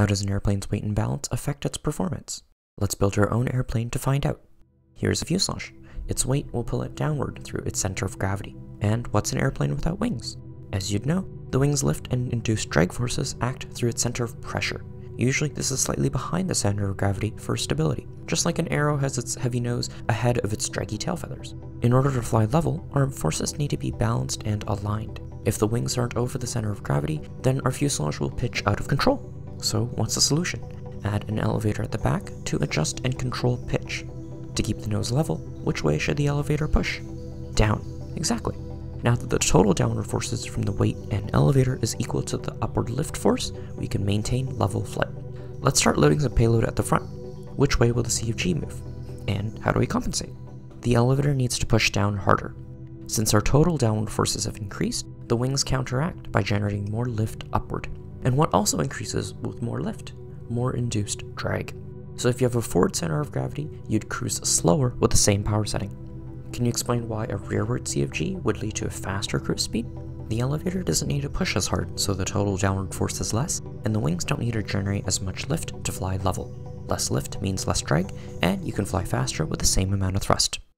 How does an airplane's weight and balance affect its performance? Let's build our own airplane to find out. Here's a fuselage. Its weight will pull it downward through its center of gravity. And what's an airplane without wings? As you'd know, the wings lift and induce drag forces act through its center of pressure. Usually this is slightly behind the center of gravity for stability, just like an arrow has its heavy nose ahead of its draggy tail feathers. In order to fly level, our forces need to be balanced and aligned. If the wings aren't over the center of gravity, then our fuselage will pitch out of control. So what's the solution? Add an elevator at the back to adjust and control pitch. To keep the nose level, which way should the elevator push? Down. Exactly. Now that the total downward forces from the weight and elevator is equal to the upward lift force, we can maintain level flight. Let's start loading some payload at the front. Which way will the CFG move? And how do we compensate? The elevator needs to push down harder. Since our total downward forces have increased, the wings counteract by generating more lift upward. And what also increases with more lift? More induced drag. So if you have a forward center of gravity, you'd cruise slower with the same power setting. Can you explain why a rearward CFG would lead to a faster cruise speed? The elevator doesn't need to push as hard, so the total downward force is less, and the wings don't need to generate as much lift to fly level. Less lift means less drag, and you can fly faster with the same amount of thrust.